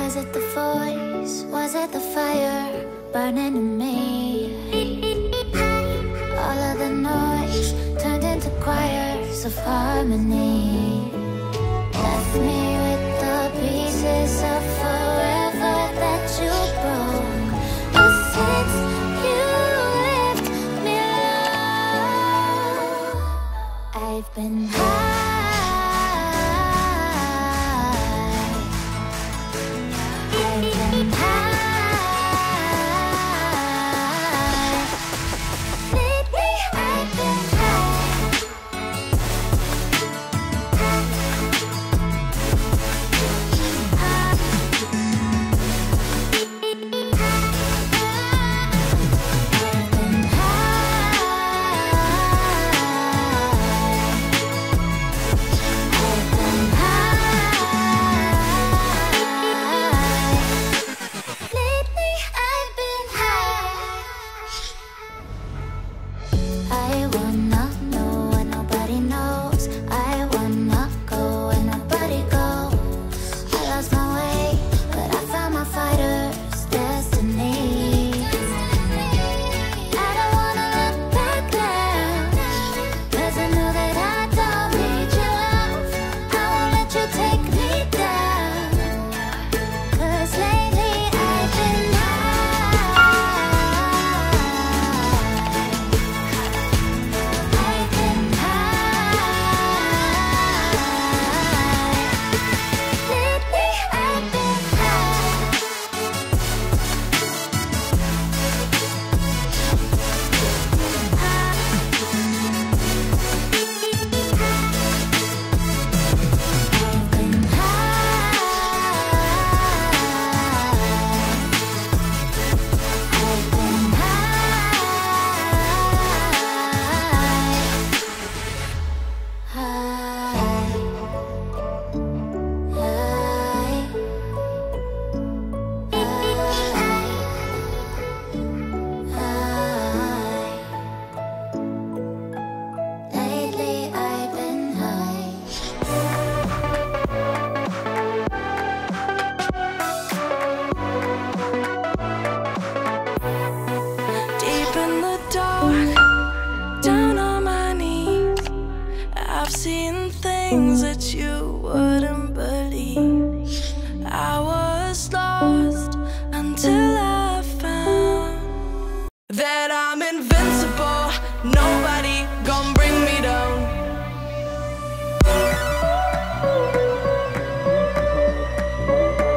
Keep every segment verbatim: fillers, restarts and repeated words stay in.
Was it the voice? Was it the fire burning in me? All of the noise turned into choirs of harmony. Left me with the pieces of forever that you broke. But since you left me alone, I've been high.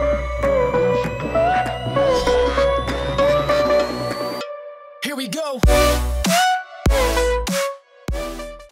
Here we go.